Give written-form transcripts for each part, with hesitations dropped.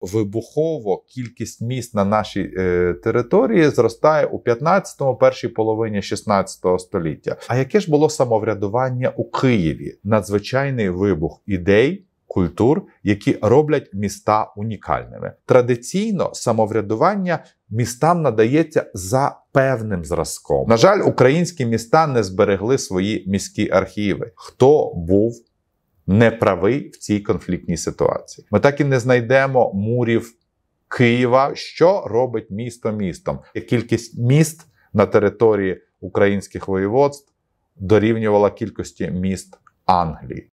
вибухово кількість міст на нашій території зростає у 15-му, першій половині 16 століття. А яке ж було самоврядування у Києві? Надзвичайний вибух ідей, культур, які роблять міста унікальними. Традиційно самоврядування містам надається за певним зразком. На жаль, українські міста не зберегли свої міські архіви. Хто був неправий в цій конфліктній ситуації? Ми так і не знайдемо мурів Києва, що робить місто містом. Кількість міст на території українських воєводств дорівнювала кількості міст Англії.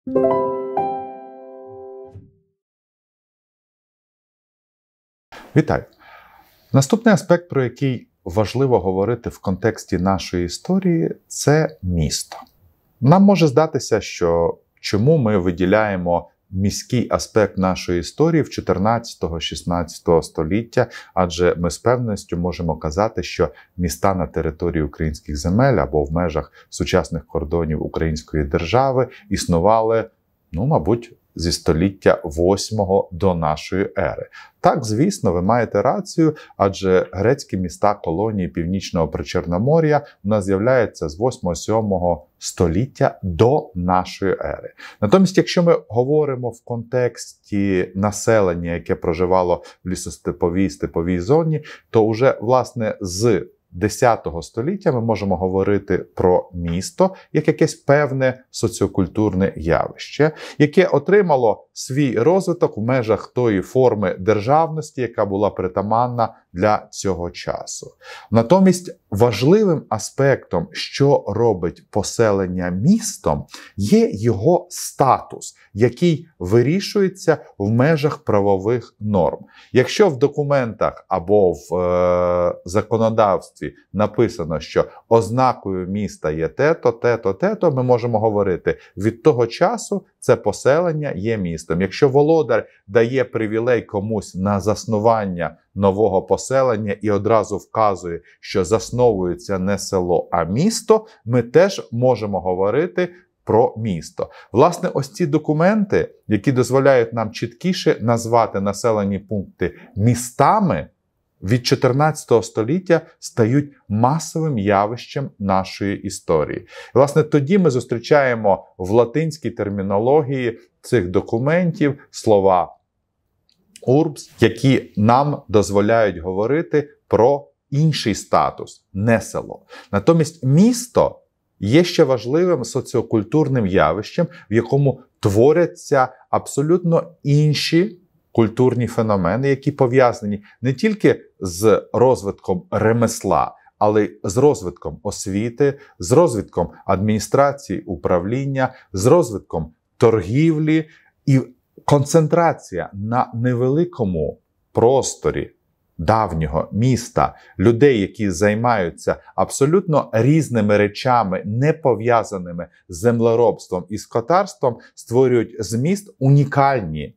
Вітаю! Наступний аспект, про який важливо говорити в контексті нашої історії, це місто. Нам може здатися, що чому ми виділяємо міський аспект нашої історії в 14-16 століття, адже ми з певністю можемо казати, що міста на території українських земель або в межах сучасних кордонів української держави існували, мабуть, зі століття 8-го до нашої ери. Так, звісно, ви маєте рацію, адже грецькі міста колонії Північного Причорномор'я у нас з'являються з 8-7 століття до нашої ери. Натомість, якщо ми говоримо в контексті населення, яке проживало в лісостеповій, степовій зоні, то вже, власне, з 10 століття ми можемо говорити про місто як якесь певне соціокультурне явище, яке отримало свій розвиток в межах тої форми державності, яка була притаманна для цього часу. Натомість важливим аспектом, що робить поселення містом, є його статус, який вирішується в межах правових норм. Якщо в документах або в законодавстві написано, що ознакою міста є те-то, те-то, те-то, ми можемо говорити, від того часу це поселення є містом. Якщо володар дає привілей комусь на заснування нового поселення і одразу вказує, що засновується не село, а місто, ми теж можемо говорити про місто. Власне, ось ці документи, які дозволяють нам чіткіше назвати населені пункти містами, від 14 століття стають масовим явищем нашої історії. Власне, тоді ми зустрічаємо в латинській термінології цих документів слова «урбс», які нам дозволяють говорити про інший статус, не село. Натомість місто є ще важливим соціокультурним явищем, в якому творяться абсолютно інші культурні феномени, які пов'язані не тільки з розвитком ремесла, але й з розвитком освіти, з розвитком адміністрації, управління, з розвитком торгівлі і концентрація на невеликому просторі давнього міста людей, які займаються абсолютно різними речами, не пов'язаними з землеробством і скотарством, створюють з міст унікальні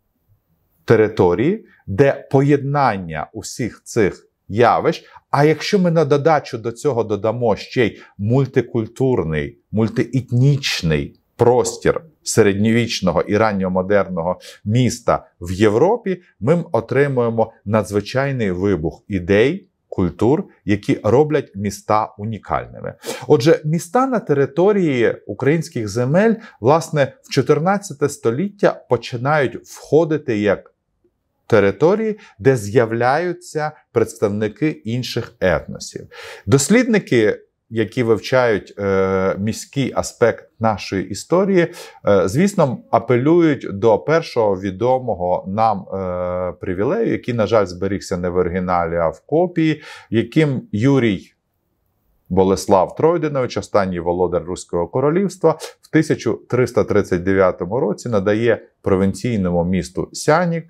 території, де поєднання усіх цих явищ, а якщо ми на додачу до цього додамо ще й мультикультурний, мультиетнічний простір середньовічного і ранньомодерного міста в Європі, ми отримуємо надзвичайний вибух ідей, культур, які роблять міста унікальними. Отже, міста на території українських земель, власне, в 14 століття починають входити як території, де з'являються представники інших етносів. Дослідники, які вивчають міський аспект нашої історії, звісно, апелюють до першого відомого нам привілею, який, на жаль, зберігся не в оригіналі, а в копії, яким Юрій Болеслав Тройденович, останній володар Руського королівства, в 1339 році надає провінційному місту Сянік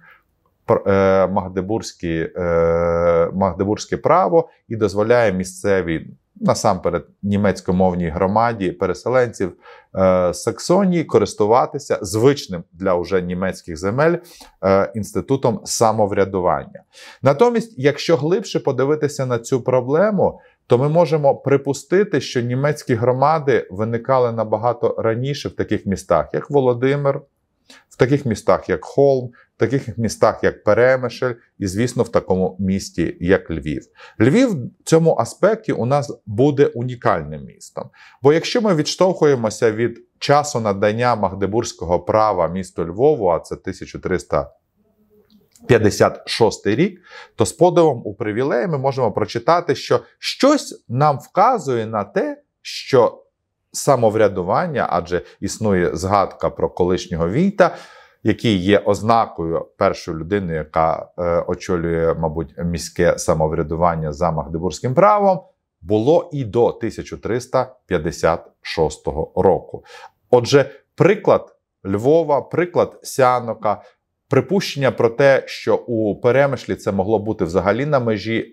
магдебурзьке право і дозволяє місцевій, насамперед німецькомовній громаді переселенців Саксонії користуватися звичним для уже німецьких земель інститутом самоврядування. Натомість, якщо глибше подивитися на цю проблему, то ми можемо припустити, що німецькі громади виникали набагато раніше в таких містах, як Володимир, в таких містах, як Холм, в таких містах, як Перемишль, і, звісно, в такому місті, як Львів. Львів в цьому аспекті у нас буде унікальним містом. Бо якщо ми відштовхуємося від часу надання Магдебурзького права місту Львову, а це 1356 рік, то з подивом у привілеї ми можемо прочитати, що щось нам вказує на те, що самоврядування, адже існує згадка про колишнього Війта, який є ознакою першої людини, яка очолює, мабуть, міське самоврядування за Магдебурзьким правом, було і до 1356 року. Отже, приклад Львова, приклад Сянока, припущення про те, що у Перемишлі це могло бути взагалі на межі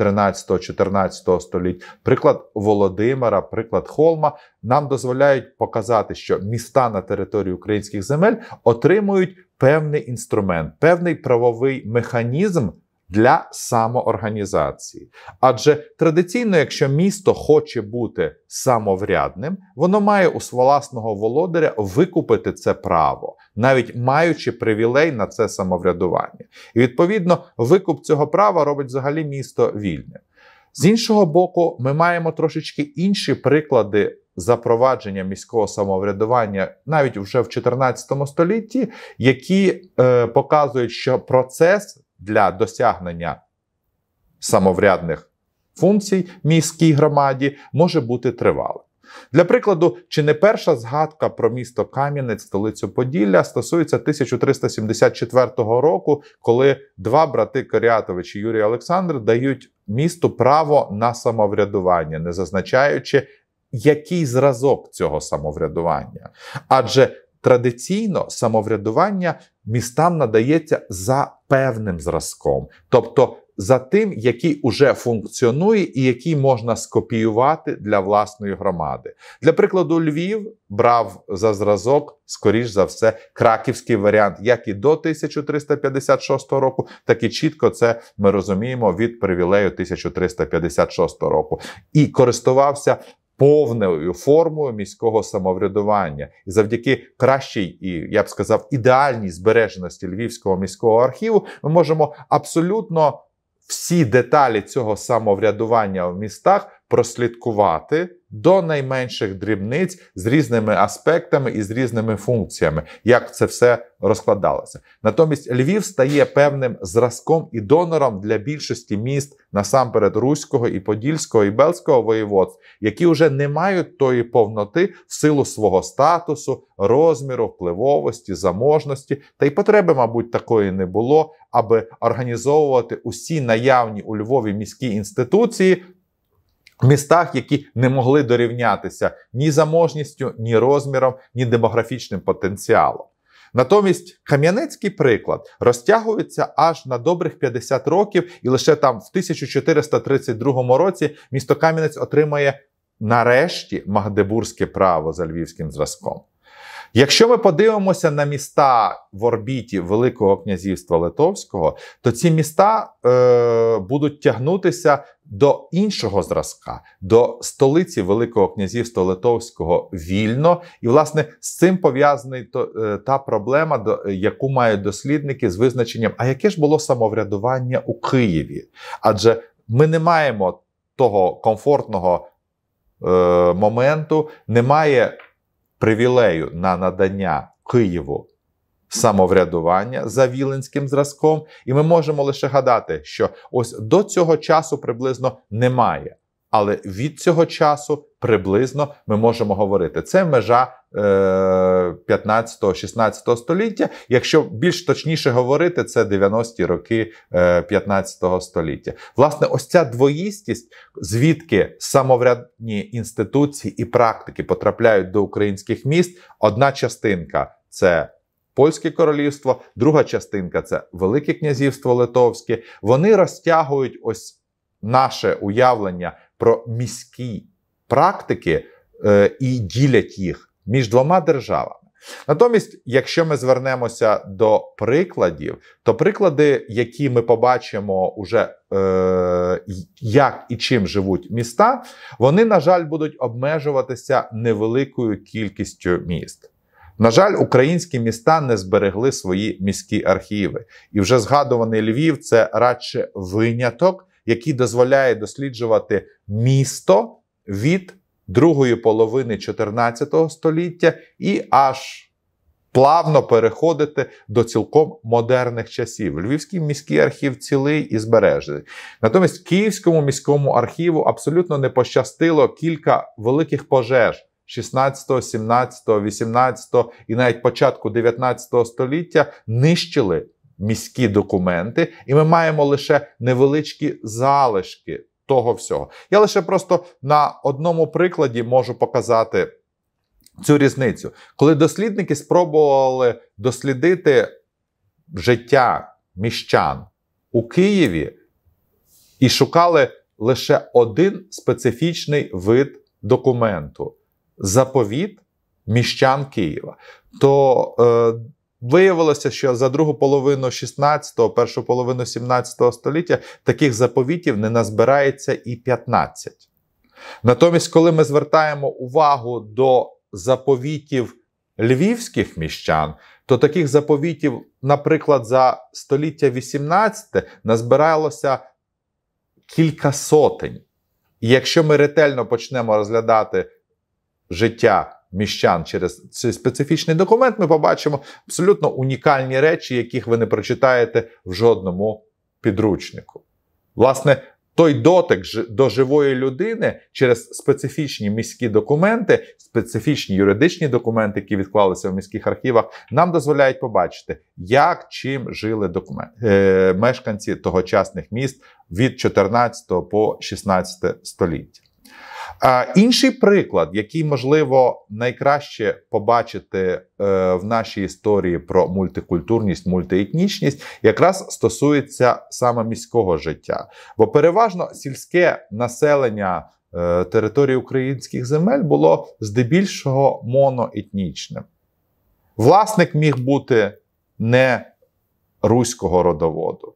13-14 століть, приклад Володимира, приклад Холма, нам дозволяють показати, що міста на території українських земель отримують певний інструмент, певний правовий механізм для самоорганізації. Адже традиційно, якщо місто хоче бути самоврядним, воно має у власного володаря викупити це право, навіть маючи привілей на це самоврядування. І, відповідно, викуп цього права робить взагалі місто вільним. З іншого боку, ми маємо трошечки інші приклади запровадження міського самоврядування навіть вже в 14 столітті, які показують, що процес для досягнення самоврядних функцій міській громаді може бути тривалим. Для прикладу, чи не перша згадка про місто Кам'янець, столицю Поділля, стосується 1374 року, коли два брати Корятович і Юрій Олександр дають місту право на самоврядування, не зазначаючи, який зразок цього самоврядування. Адже традиційно самоврядування містам надається за певним зразком, тобто за тим, який уже функціонує і який можна скопіювати для власної громади. Для прикладу, Львів брав за зразок, скоріш за все, краківський варіант, як і до 1356 року, так і чітко це ми розуміємо від привілею 1356 року. І користувався повною формою міського самоврядування. І завдяки кращій і, я б сказав, ідеальній збереженості Львівського міського архіву ми можемо абсолютно всі деталі цього самоврядування в містах прослідкувати до найменших дрібниць з різними аспектами і з різними функціями, як це все розкладалося. Натомість Львів стає певним зразком і донором для більшості міст, насамперед Руського і Подільського і Бельського воєводств, які вже не мають тої повноти в силу свого статусу, розміру, впливовості, заможності, та й потреби, мабуть, такої не було, аби організовувати усі наявні у Львові міські інституції в містах, які не могли дорівнятися ні заможністю, ні розміром, ні демографічним потенціалом. Натомість кам'янецький приклад розтягується аж на добрих 50 років, і лише там в 1432 році місто Кам'янець отримає нарешті Магдебурзьке право за львівським зразком. Якщо ми подивимося на міста в орбіті Великого князівства Литовського, то ці міста будуть тягнутися до іншого зразка, до столиці Великого князівства Литовського Вільно. І, власне, з цим пов'язана та проблема, яку мають дослідники з визначенням, а яке ж було самоврядування у Києві? Адже ми не маємо того комфортного моменту, немає привілею на надання Києву самоврядування за віленським зразком, і ми можемо лише гадати, що ось до цього часу приблизно немає, але від цього часу приблизно ми можемо говорити. Це межа 15-16 століття, якщо більш точніше говорити, це 90-ті роки 15 століття. Власне, ось ця двоїстість, звідки самоврядні інституції і практики потрапляють до українських міст, одна частинка – це Польське королівство, друга частинка – це Велике князівство Литовське. Вони розтягують ось наше уявлення про міські практики і ділять їх між двома державами. Натомість, якщо ми звернемося до прикладів, то приклади, які ми побачимо уже, як і чим живуть міста, вони, на жаль, будуть обмежуватися невеликою кількістю міст. На жаль, українські міста не зберегли свої міські архіви. І вже згадуваний Львів – це радше виняток, який дозволяє досліджувати місто від другої половини 14 століття і аж плавно переходити до цілком модерних часів. Львівський міський архів цілий і збережений. Натомість Київському міському архіву абсолютно не пощастило, кілька великих пожеж 16, 17, 18 і навіть початку 19 століття нищили міські документи, і ми маємо лише невеличкі залишки того всього. Я лише просто на одному прикладі можу показати цю різницю. Коли дослідники спробували дослідити життя міщан у Києві і шукали лише один специфічний вид документу – заповіт міщан Києва, то виявилося, що за другу половину 16-го, першу половину 17 століття таких заповітів не назбирається і 15. Натомість, коли ми звертаємо увагу до заповітів львівських міщан, то таких заповітів, наприклад, за століття 18 назбиралося кілька сотень. І якщо ми ретельно почнемо розглядати життя міщан через цей специфічний документ, ми побачимо абсолютно унікальні речі, яких ви не прочитаєте в жодному підручнику. Власне, той дотик до живої людини через специфічні міські документи, специфічні юридичні документи, які відклалися в міських архівах, нам дозволяють побачити, як, чим жили мешканці тогочасних міст від 14 по 16 століття. Інший приклад, який, можливо, найкраще побачити в нашій історії про мультикультурність, мультиетнічність, якраз стосується саме міського життя. Бо переважно сільське населення території українських земель було здебільшого моноетнічним. Власник міг бути не руського родоводу,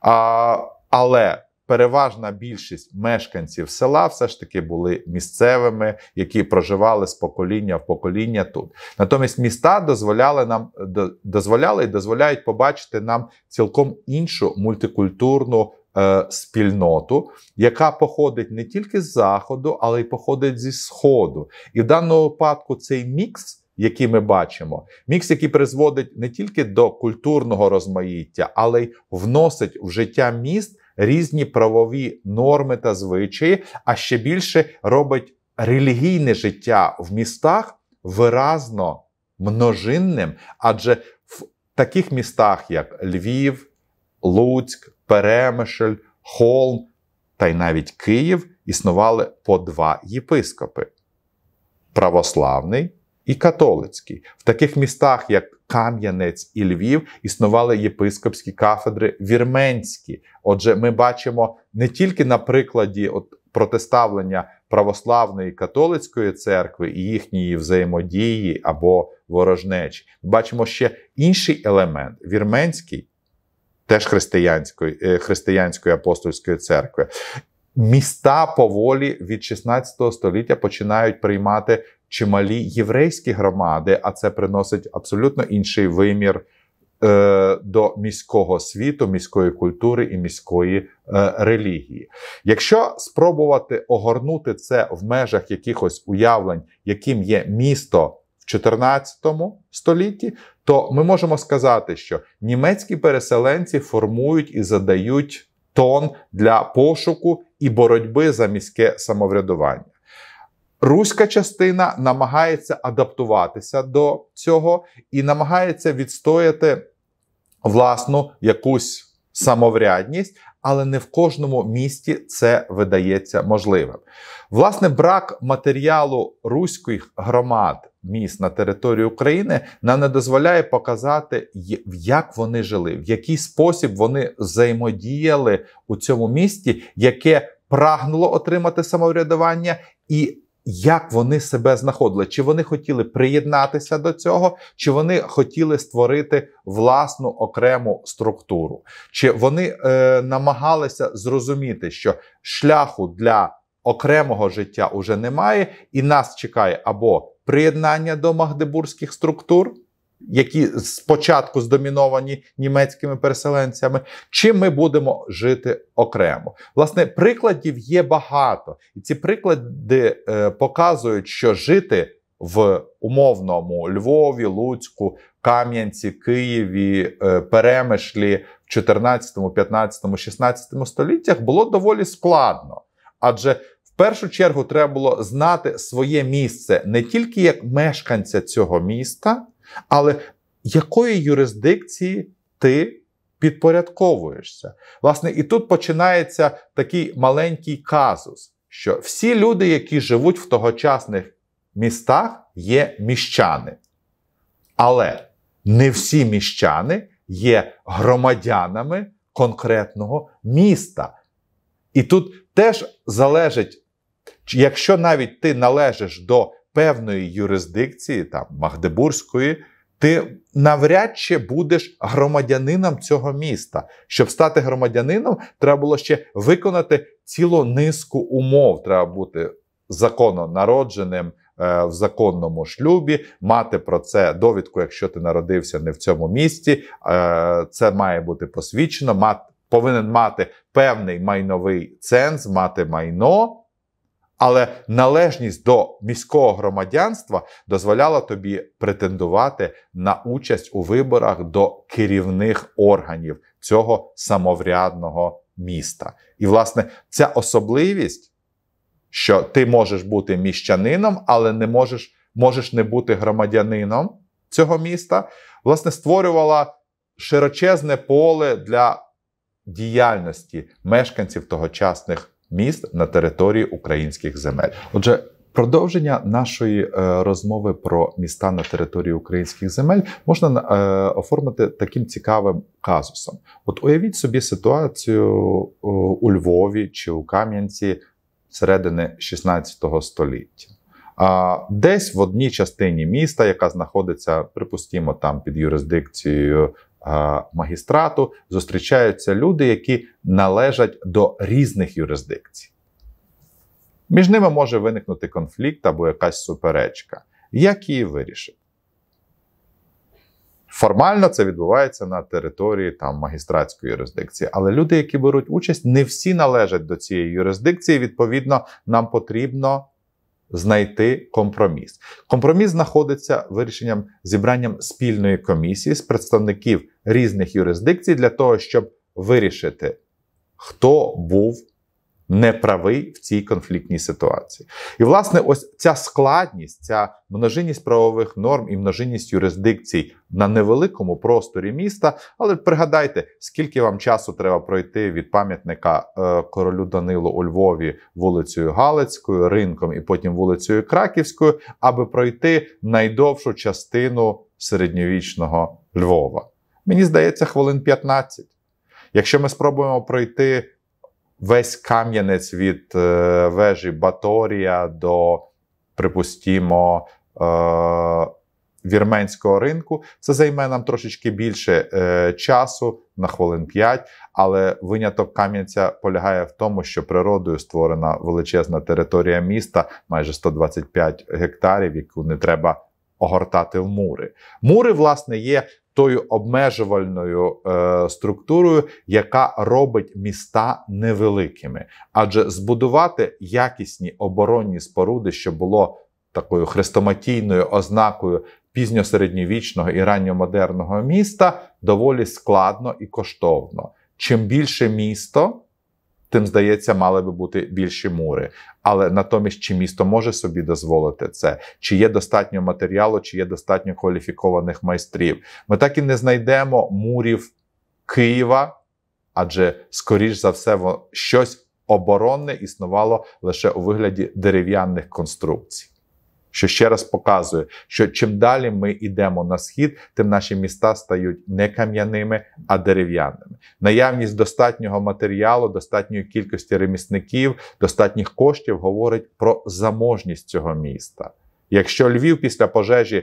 але переважна більшість мешканців села все ж таки були місцевими, які проживали з покоління в покоління тут. Натомість міста дозволяли і дозволяють побачити нам цілком іншу мультикультурну спільноту, яка походить не тільки з Заходу, але й походить зі Сходу. І в даному випадку цей мікс, який ми бачимо, мікс, який призводить не тільки до культурного розмаїття, але й вносить в життя міст різні правові норми та звичаї, а ще більше робить релігійне життя в містах виразно множинним, адже в таких містах, як Львів, Луцьк, Перемишль, Холм та й навіть Київ, існували по два єпископи – православний і католицький. В таких містах, як Кам'янець і Львів, існували єпископські кафедри вірменські. Отже, ми бачимо не тільки на прикладі протиставлення православної і католицької церкви і їхньої взаємодії або ворожнечі. Ми бачимо ще інший елемент – вірменський, теж християнської апостольської церкви. Міста поволі від 16 століття починають приймати чималі єврейські громади, а це приносить абсолютно інший вимір до міського світу, міської культури і міської релігії. Якщо спробувати огорнути це в межах якихось уявлень, яким є місто в 14 столітті, то ми можемо сказати, що німецькі переселенці формують і задають тон для пошуку і боротьби за міське самоврядування. Руська частина намагається адаптуватися до цього і намагається відстояти власну якусь самоврядність, але не в кожному місті це видається можливим. Власне, брак матеріалу руських громад міст на території України нам не дозволяє показати, як вони жили, в який спосіб вони взаємодіяли у цьому місті, яке прагнуло отримати самоврядування, і як вони себе знаходили. Чи вони хотіли приєднатися до цього, чи вони хотіли створити власну окрему структуру. Чи вони намагалися зрозуміти, що шляху для окремого життя уже немає, і нас чекає або приєднання до магдебурзьких структур, які спочатку здоміновані німецькими переселенцями, чи ми будемо жити окремо. Власне, прикладів є багато. І ці приклади показують, що жити в умовному Львові, Луцьку, Кам'янці, Києві, Перемишлі в 14, 15, 16 століттях було доволі складно. Адже в першу чергу треба було знати своє місце не тільки як мешканця цього міста, але якої юрисдикції ти підпорядковуєшся. Власне, і тут починається такий маленький казус, що всі люди, які живуть в тогочасних містах, є міщани. Але не всі міщани є громадянами конкретного міста. І тут теж залежить, якщо навіть ти належиш до певної юрисдикції, там, магдебурзької, ти навряд чи будеш громадянином цього міста. Щоб стати громадянином, треба було ще виконати цілу низку умов. Треба бути законно народженим, в законному шлюбі, мати про це довідку, якщо ти народився не в цьому місті, це має бути посвідчено, повинен мати певний майновий ценз, мати майно, але належність до міського громадянства дозволяла тобі претендувати на участь у виборах до керівних органів цього самоврядного міста. І, власне, ця особливість, що ти можеш бути міщанином, але не можеш не бути громадянином цього міста, власне, створювала широчезне поле для діяльності мешканців тогочасних міст на території українських земель. Отже, продовження нашої розмови про міста на території українських земель можна оформити таким цікавим казусом. От уявіть собі ситуацію у Львові чи у Кам'янці середини 16 століття. Десь в одній частині міста, яка знаходиться, припустімо, там під юрисдикцією магістрату, зустрічаються люди, які належать до різних юрисдикцій. Між ними може виникнути конфлікт або якась суперечка. Як її вирішити? Формально це відбувається на території там, магістратської юрисдикції. Але люди, які беруть участь, не всі належать до цієї юрисдикції. Відповідно, нам потрібно знайти компроміс. Компроміс знаходиться зібранням спільної комісії з представників різних юрисдикцій для того, щоб вирішити, хто був неправий в цій конфліктній ситуації. І, власне, ось ця складність, ця множинність правових норм і множинність юрисдикцій на невеликому просторі міста, але пригадайте, скільки вам часу треба пройти від пам'ятника королю Данилу у Львові вулицею Галицькою, Ринком і потім вулицею Краківською, аби пройти найдовшу частину середньовічного Львова. Мені здається, хвилин 15. Якщо ми спробуємо пройти весь Кам'янець від вежі Баторія до, припустімо, Вірменського ринку, це займе нам трошечки більше часу, на хвилин 5, але виняток Кам'янця полягає в тому, що природою створена величезна територія міста, майже 125 гектарів, яку не треба огортати в мури. Мури, власне, є тою обмежувальною структурою, яка робить міста невеликими. Адже збудувати якісні оборонні споруди, що було такою хрестоматійною ознакою пізньосередньовічного і ранньомодерного міста, доволі складно і коштовно. Чим більше місто, тим, здається, мали би бути більші мури. Але натомість, чи місто може собі дозволити це? Чи є достатньо матеріалу, чи є достатньо кваліфікованих майстрів? Ми так і не знайдемо мурів Києва, адже, скоріш за все, щось оборонне існувало лише у вигляді дерев'яних конструкцій. Що ще раз показує, що чим далі ми йдемо на схід, тим наші міста стають не кам'яними, а дерев'яними. Наявність достатнього матеріалу, достатньої кількості ремісників, достатніх коштів говорить про заможність цього міста. Якщо Львів після пожежі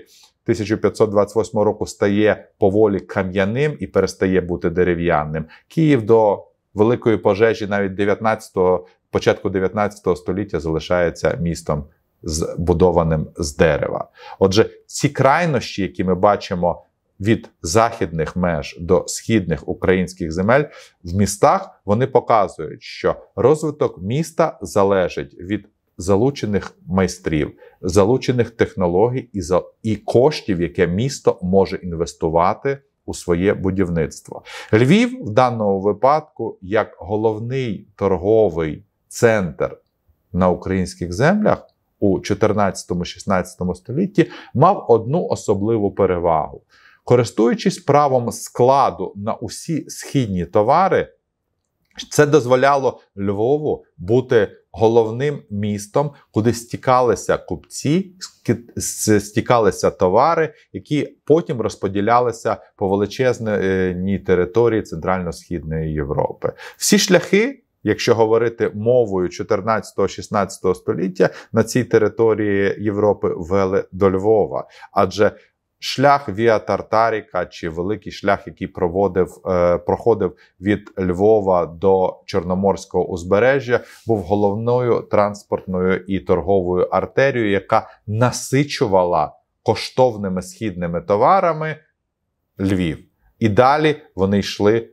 1528 року стає поволі кам'яним і перестає бути дерев'яним, Київ до великої пожежі навіть початку 19 століття залишається містом, збудованим з дерева. Отже, ці крайнощі, які ми бачимо від західних меж до східних українських земель в містах, вони показують, що розвиток міста залежить від залучених майстрів, залучених технологій і коштів, яке місто може інвестувати у своє будівництво. Львів в даному випадку, як головний торговий центр на українських землях у 14-16 столітті, мав одну особливу перевагу. Користуючись правом складу на усі східні товари, це дозволяло Львову бути головним містом, куди стікалися купці, стікалися товари, які потім розподілялися по величезній території Центрально-Східної Європи. Всі шляхи, якщо говорити мовою 14-16 століття, на цій території Європи вели до Львова. Адже шлях Віа Тартаріка, чи великий шлях, який проходив від Львова до Чорноморського узбережжя, був головною транспортною і торговою артерією, яка насичувала коштовними східними товарами Львів. І далі вони йшли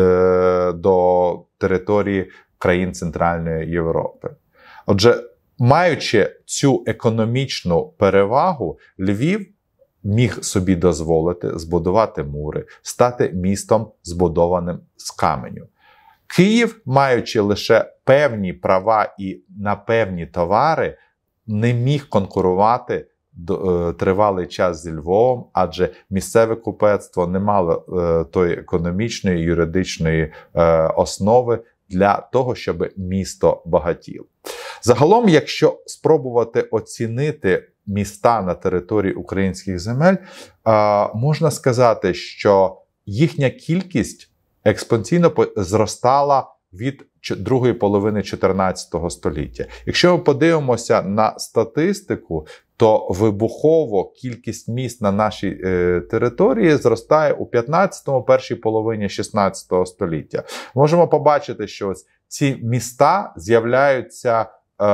до території країн Центральної Європи. Отже, маючи цю економічну перевагу, Львів міг собі дозволити збудувати мури, стати містом, збудованим з каменю. Київ, маючи лише певні права і на певні товари, не міг конкурувати тривалий час зі Львовом, адже місцеве купецтво не мало тої економічної, юридичної основи для того, щоб місто багатіло. Загалом, якщо спробувати оцінити міста на території українських земель, можна сказати, що їхня кількість експоненційно зростала від другої половини 14 століття. Якщо ми подивимося на статистику, то вибухово кількість міст на нашій території зростає у 15-му, першій половині 16 століття. Можемо побачити, що ось ці міста з'являються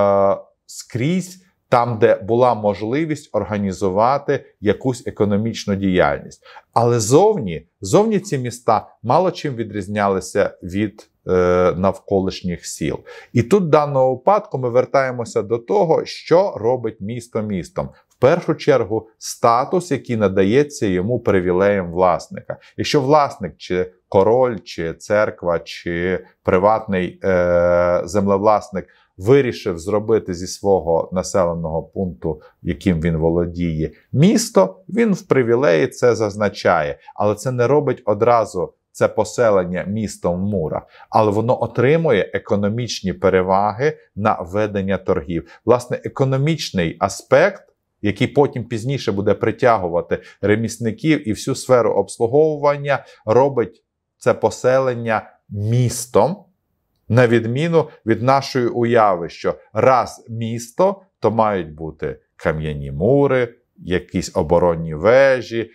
скрізь, там, де була можливість організувати якусь економічну діяльність. Але зовні ці міста мало чим відрізнялися від навколишніх сіл. І тут в даному випадку ми вертаємося до того, що робить місто містом. В першу чергу статус, який надається йому привілеєм власника. Якщо власник, чи король, чи церква, чи приватний землевласник вирішив зробити зі свого населеного пункту, яким він володіє, місто, він в привілеї це зазначає. Але це не робить одразу це поселення містом в мурах, але воно отримує економічні переваги на ведення торгів. Власне, економічний аспект, який потім пізніше буде притягувати ремісників і всю сферу обслуговування, робить це поселення містом, на відміну від нашої уяви, що раз місто, то мають бути кам'яні мури, якісь оборонні вежі,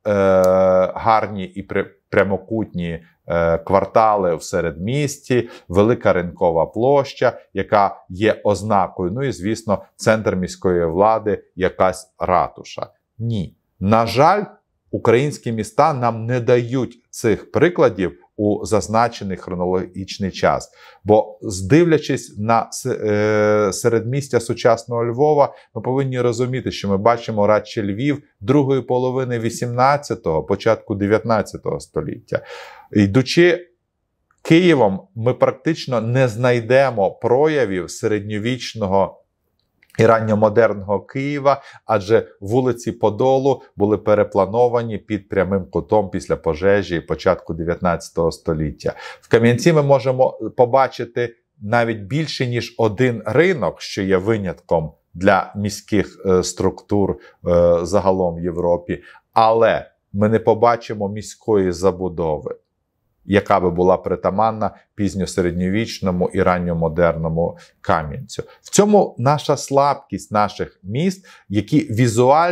гарні і прямокутні квартали в середмісті, велика ринкова площа, яка є ознакою, ну і, звісно, центр міської влади, якась ратуша. Ні. На жаль, українські міста нам не дають цих прикладів у зазначений хронологічний час. Бо, дивлячись на середмістя сучасного Львова, ми повинні розуміти, що ми бачимо радше Львів другої половини 18-го, початку 19-го століття. Йдучи Києвом, ми практично не знайдемо проявів середньовічного і ранньомодерного Києва, адже вулиці Подолу були переплановані під прямим кутом після пожежі початку 19 століття. В Кам'янці ми можемо побачити навіть більше, ніж один ринок, що є винятком для міських структур загалом в Європі, але ми не побачимо міської забудови, яка би була притаманна пізньосередньовічному і ранньомодерному Кам'янцю. В цьому наша слабкість наших міст, які візуально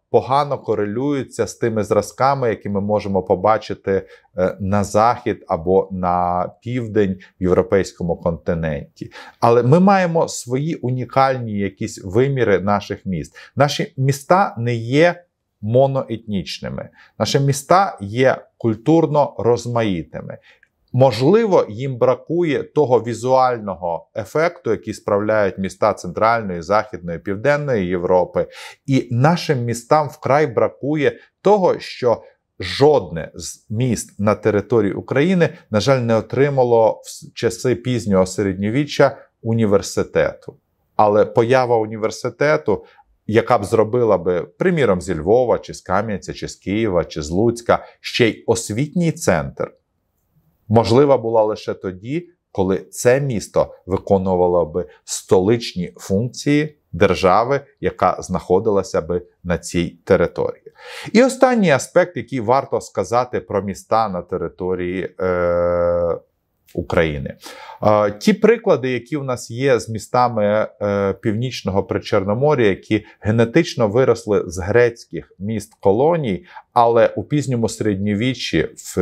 погано корелюються з тими зразками, які ми можемо побачити на захід або на південь в європейському континенті. Але ми маємо свої унікальні якісь виміри наших міст. Наші міста не є моноетнічними. Наші міста є культурно розмаїтими. Можливо, їм бракує того візуального ефекту, який справляють міста Центральної, Західної, Південної Європи. І нашим містам вкрай бракує того, що жодне з міст на території України, на жаль, не отримало в часи пізнього середньовіччя університету. Але поява університету, яка б зробила би, приміром, зі Львова, чи з Кам'янця, чи з Києва, чи з Луцька, ще й освітній центр, можлива була лише тоді, коли це місто виконувало би столичні функції держави, яка знаходилася би на цій території. І останній аспект, який варто сказати про міста на території України. Ті приклади, які в нас є з містами Північного Причорномор'я, які генетично виросли з грецьких міст-колоній, але у пізньому середньовіччі в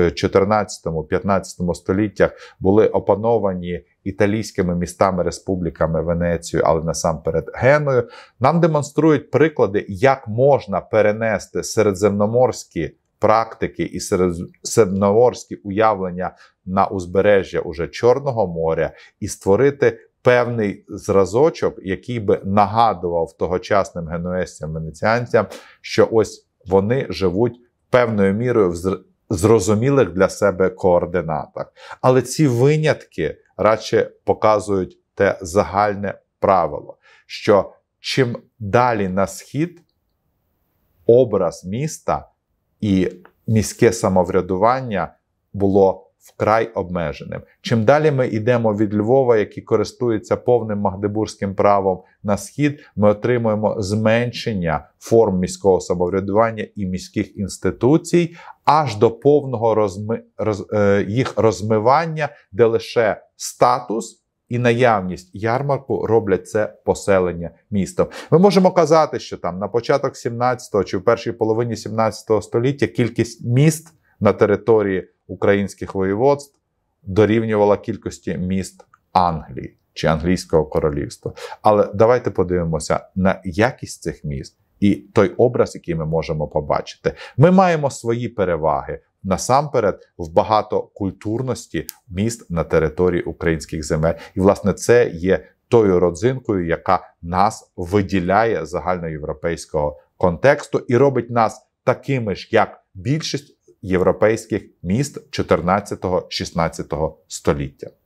14-15 століттях були опановані італійськими містами-республіками Венецією, але насамперед Геною, нам демонструють приклади, як можна перенести середземноморські практики і середземноморські уявлення на узбережжя уже Чорного моря і створити певний зразочок, який би нагадував тогочасним генуезцям, венеціанцям, що ось вони живуть певною мірою в зрозумілих для себе координатах. Але ці винятки радше показують те загальне правило, що чим далі на схід образ міста і міське самоврядування було вкрай обмеженим. Чим далі ми йдемо від Львова, який користується повним магдебурзьким правом на схід, ми отримуємо зменшення форм міського самоврядування і міських інституцій аж до повного їх розмивання, де лише статус і наявність ярмарку роблять це поселення містом. Ми можемо казати, що там на початок 17-го чи в першій половині 17 століття кількість міст на території українських воєводств дорівнювала кількості міст Англії чи Англійського королівства. Але давайте подивимося на якість цих міст і той образ, який ми можемо побачити. Ми маємо свої переваги, насамперед, в багатокультурності міст на території українських земель. І, власне, це є тою родзинкою, яка нас виділяє з загальноєвропейського контексту і робить нас такими ж, як більшість європейських міст 14-16 століття.